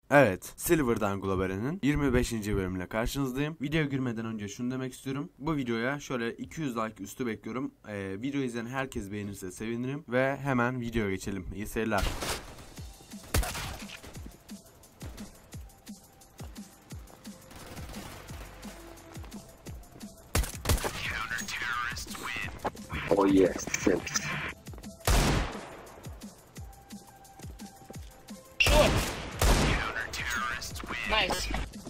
Evet, Silver'dan Global'in 25. bölümüyle karşınızdayım. Videoya girmeden önce şunu demek istiyorum. Bu videoya şöyle 200 like üstü bekliyorum. Video izleyen herkes beğenirse sevinirim. Ve hemen videoya geçelim. İyi seyirler. Oh yes. Short. Nice.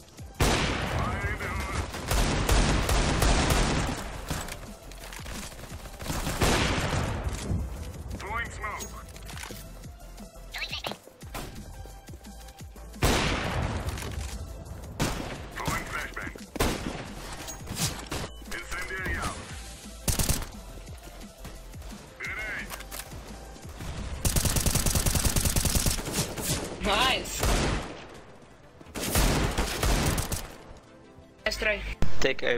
Throwing smoke. Throwing flashbang. Incendiary out. Grenade. Nice. Nice try. Take A.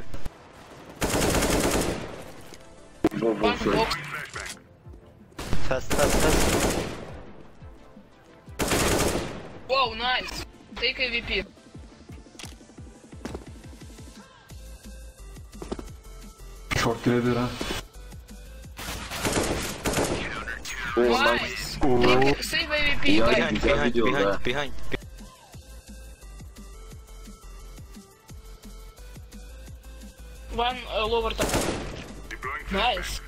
Bomb One shot. box. Flashbang. Fast. Wow, nice. Take AVP. Short girebilir ha. Oh nice. Nice. Take, save AVP. Yeah, guys. yeah. Behind. Video Behind. One lower top. Deploying Nice.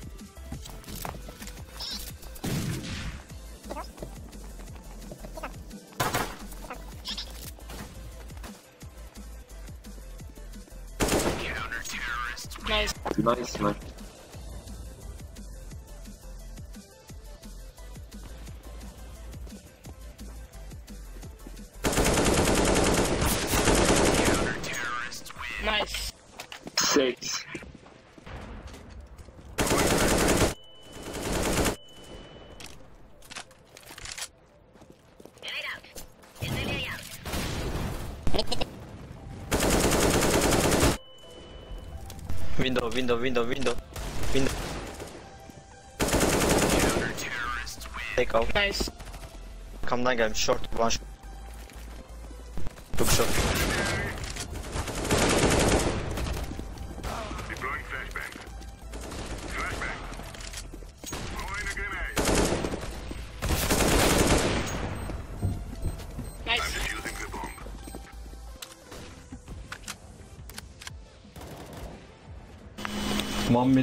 Nice. Nice man. Nice. 6. Window. Take out. Nice. Kamdan gelmiş. Short. One shot. Took shot. Deploying flashbang. Flashbang. Throwing a grenade. Nice. Defusing the bomb. Muhammed.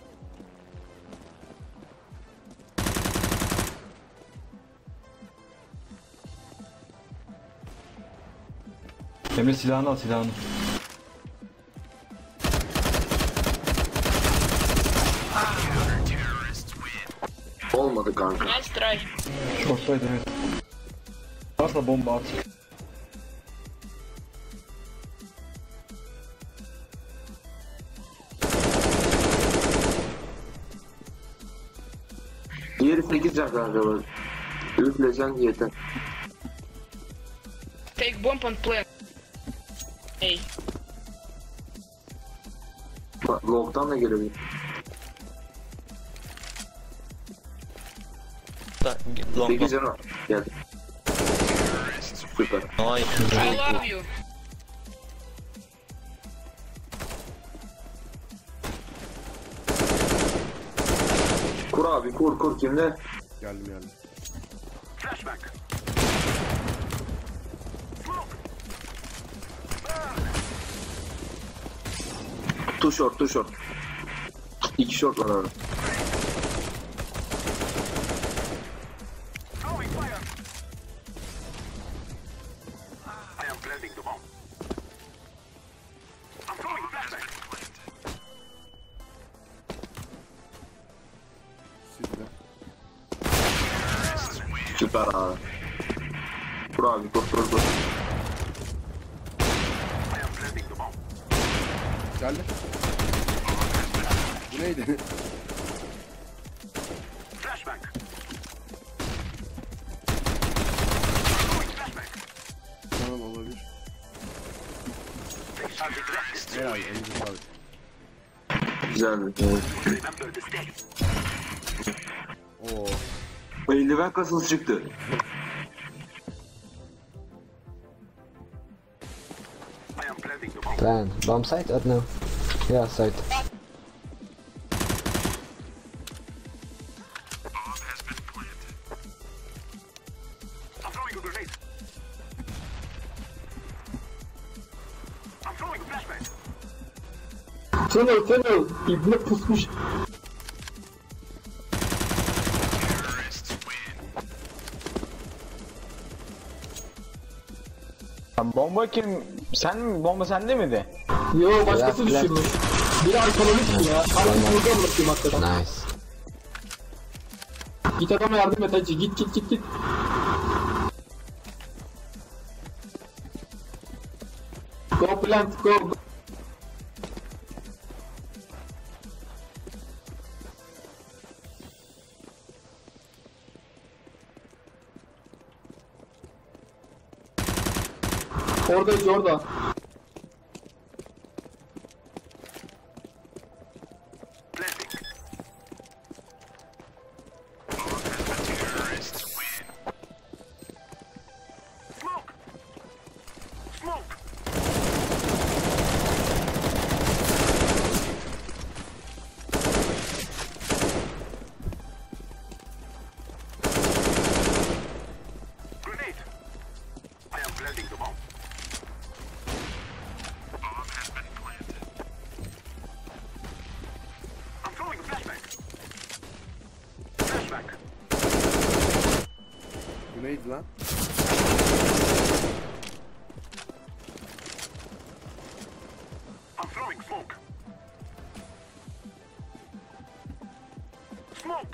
Emre silahını al silahını. Olmadı kanka. Nice try. Short'taydı evet. Varsa bomba at. Diğeri 8 can kanka bak. Üfleyeceksin yeter. Take bomb and plant. A. Bak long'dan da gelebilir. Long. 8 can var. Gel. Süper. Nice. I love you. Kur abi kur kimde? Geldim. Flashbang. Two short. 2 short var abi. Throwing fire. I am planting the bomb. I'm throwing flashbang. Sizde. Süper abi. Kur abi kur. I am planting the bomb. Geldi. Bu neydi? Flashbang. Tamam olabilir. Herhalde elinize sağlık. Güzeldi. Remember the steps. Oo. Bu eldiven kasası çıktı. am planting the bomb. Plan. Bomb site or no? Yeah, site. I'm throwing a grenade. I'm throwing a flashbang. Tunnel. İbne pusmuş. Bomba kim? Sen mi? Bomba sende miydi? Yo başkası Left. düşürmüş. Biri arkalamış ya. Harbi burada bırakayım hakikaten. Nice. Git adama yardım et hacı. Git. Go plant go. Orada. Planting. Smoke. Grenade. I am planting the bomb. I'm throwing a flashbang. Flashbang. Bu neydi lan? I'm throwing smoke. Smoke.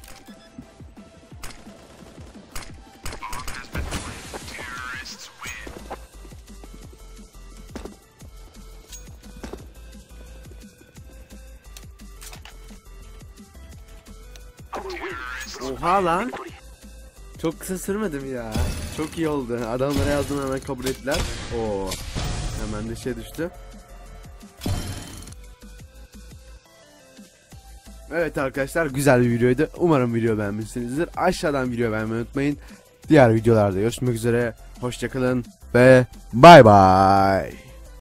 I will win. Oha lan. Çok kısa sürmedi mi ya? Çok iyi oldu. Adamlara yazdım hemen kabul ettiler. Oo. Hemen de şey düştü. Evet arkadaşlar, güzel bir videoydu. Umarım video beğenmişsinizdir. Aşağıdan video beğenmeyi unutmayın. Diğer videolarda görüşmek üzere. Hoşçakalın ve bay bay.